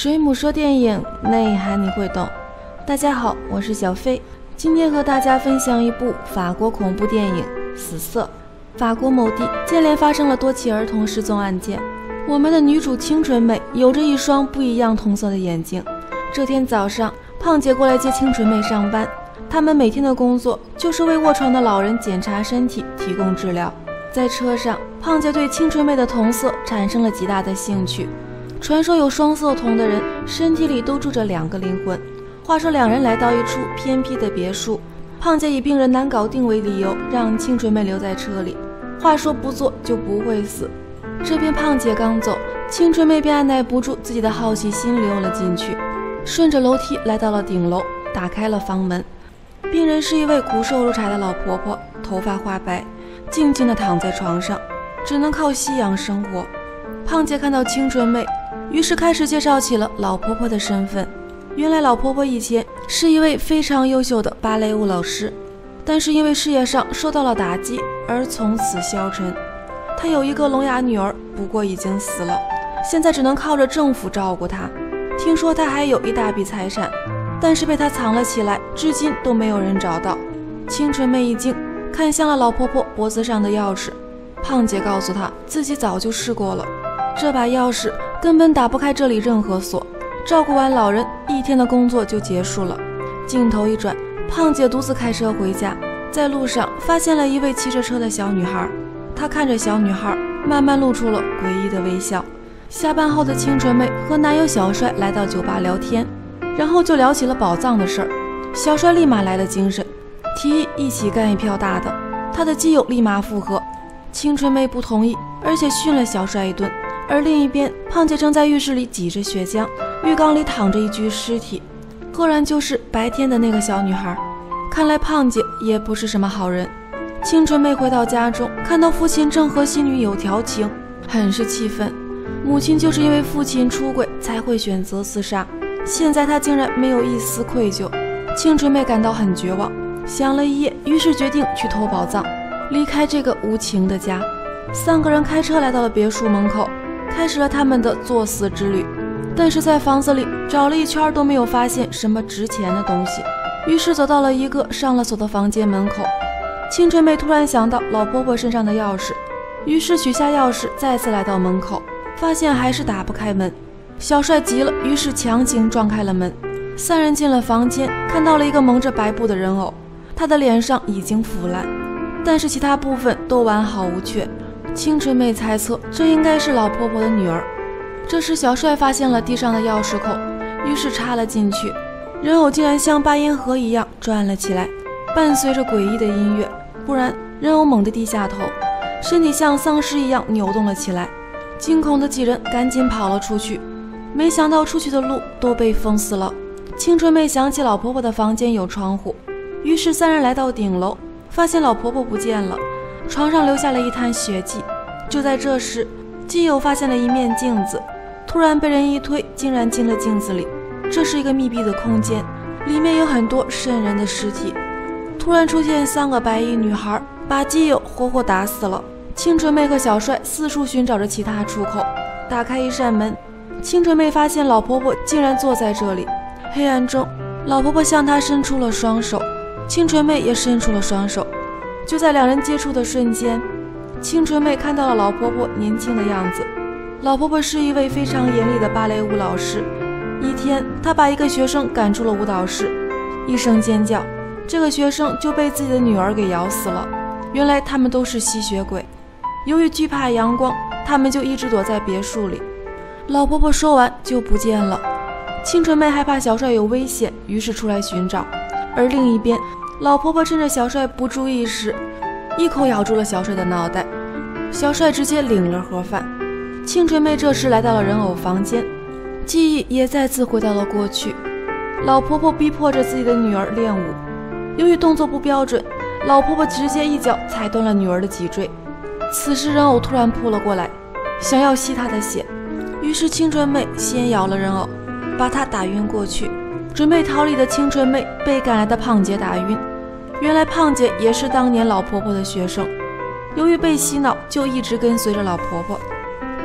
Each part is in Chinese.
水母说电影内涵你会懂。大家好，我是小飞，今天和大家分享一部法国恐怖电影《死色》。法国某地接连发生了多起儿童失踪案件，我们的女主清纯妹有着一双不一样同色的眼睛。这天早上，胖姐过来接清纯妹上班，他们每天的工作就是为卧床的老人检查身体，提供治疗。在车上，胖姐对清纯妹的同色产生了极大的兴趣。传说有双色瞳的人身体里都住着两个灵魂。话说两人来到一处偏僻的别墅，胖姐以病人难搞定为理由，让清纯妹留在车里。话说不做就不会死。这边胖姐刚走，清纯妹便按耐不住自己的好奇心溜了进去，顺着楼梯来到了顶楼，打开了房门。病人是一位骨瘦如柴的老婆婆，头发花白，静静地躺在床上，只能靠吸氧生活。胖姐看到清纯妹，于是开始介绍起了老婆婆的身份。原来老婆婆以前是一位非常优秀的芭蕾舞老师，但是因为事业上受到了打击而从此消沉。她有一个聋哑女儿，不过已经死了，现在只能靠着政府照顾她。听说她还有一大笔财产，但是被她藏了起来，至今都没有人找到。清纯妹一惊，看向了老婆婆脖子上的钥匙。胖姐告诉她自己早就试过了，这把钥匙根本打不开这里任何锁。照顾完老人，一天的工作就结束了。镜头一转，胖姐独自开车回家，在路上发现了一位骑着车的小女孩。她看着小女孩，慢慢露出了诡异的微笑。下班后的清纯妹和男友小帅来到酒吧聊天，然后就聊起了宝藏的事儿。小帅立马来了精神，提议一起干一票大的。他的基友立马附和，清纯妹不同意，而且训了小帅一顿。而另一边，胖姐正在浴室里挤着血浆，浴缸里躺着一具尸体，赫然就是白天的那个小女孩。看来胖姐也不是什么好人。清纯妹回到家中，看到父亲正和新女友调情，很是气愤。母亲就是因为父亲出轨才会选择自杀，现在她竟然没有一丝愧疚。清纯妹感到很绝望，想了一夜，于是决定去偷宝藏，离开这个无情的家。三个人开车来到了别墅门口，开始了他们的作死之旅。但是在房子里找了一圈都没有发现什么值钱的东西，于是走到了一个上了锁的房间门口。清纯妹突然想到老婆婆身上的钥匙，于是取下钥匙，再次来到门口，发现还是打不开门。小帅急了，于是强行撞开了门。三人进了房间，看到了一个蒙着白布的人偶，他的脸上已经腐烂，但是其他部分都完好无缺。清纯妹猜测这应该是老婆婆的女儿。这时小帅发现了地上的钥匙孔，于是插了进去，人偶竟然像八音盒一样转了起来，伴随着诡异的音乐。不然人偶猛地低下头，身体像丧尸一样扭动了起来。惊恐的几人赶紧跑了出去，没想到出去的路都被封死了。清纯妹想起老婆婆的房间有窗户，于是三人来到顶楼，发现老婆婆不见了，床上留下了一滩血迹。就在这时，基友发现了一面镜子，突然被人一推，竟然进了镜子里。这是一个密闭的空间，里面有很多瘆人的尸体。突然出现三个白衣女孩，把基友活活打死了。清纯妹和小帅四处寻找着其他出口，打开一扇门，清纯妹发现老婆婆竟然坐在这里。黑暗中，老婆婆向她伸出了双手，清纯妹也伸出了双手。就在两人接触的瞬间，清纯妹看到了老婆婆年轻的样子。老婆婆是一位非常严厉的芭蕾舞老师，一天她把一个学生赶出了舞蹈室，一声尖叫，这个学生就被自己的女儿给咬死了。原来他们都是吸血鬼，由于惧怕阳光，他们就一直躲在别墅里。老婆婆说完就不见了。清纯妹害怕小帅有危险，于是出来寻找。而另一边，老婆婆趁着小帅不注意时，一口咬住了小帅的脑袋，小帅直接领了盒饭。清纯妹这时来到了人偶房间，记忆也再次回到了过去。老婆婆逼迫着自己的女儿练舞，由于动作不标准，老婆婆直接一脚踩断了女儿的脊椎。此时人偶突然扑了过来，想要吸她的血，于是清纯妹先咬了人偶，把她打晕过去。准备逃离的清纯妹被赶来的胖姐打晕。原来胖姐也是当年老婆婆的学生，由于被洗脑，就一直跟随着老婆婆。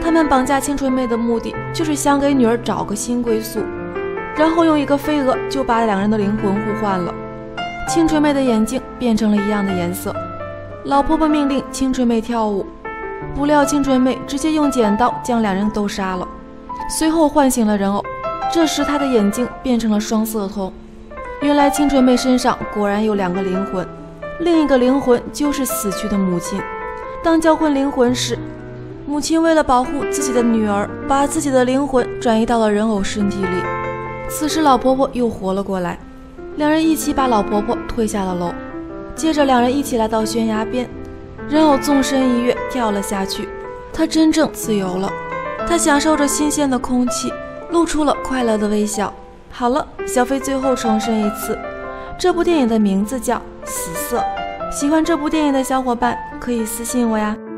他们绑架青春妹的目的就是想给女儿找个新归宿，然后用一个飞蛾就把两人的灵魂互换了。青春妹的眼睛变成了一样的颜色。老婆婆命令青春妹跳舞，不料青春妹直接用剪刀将两人都杀了，随后唤醒了人偶。这时她的眼睛变成了双色瞳。原来青春妹身上果然有2个灵魂，另一个灵魂就是死去的母亲。当交换灵魂时，母亲为了保护自己的女儿，把自己的灵魂转移到了人偶身体里。此时老婆婆又活了过来，两人一起把老婆婆推下了楼。接着两人一起来到悬崖边，人偶纵身一跃跳了下去，她真正自由了。她享受着新鲜的空气，露出了快乐的微笑。好了，小飞最后重申一次，这部电影的名字叫《死色》。喜欢这部电影的小伙伴可以私信我呀。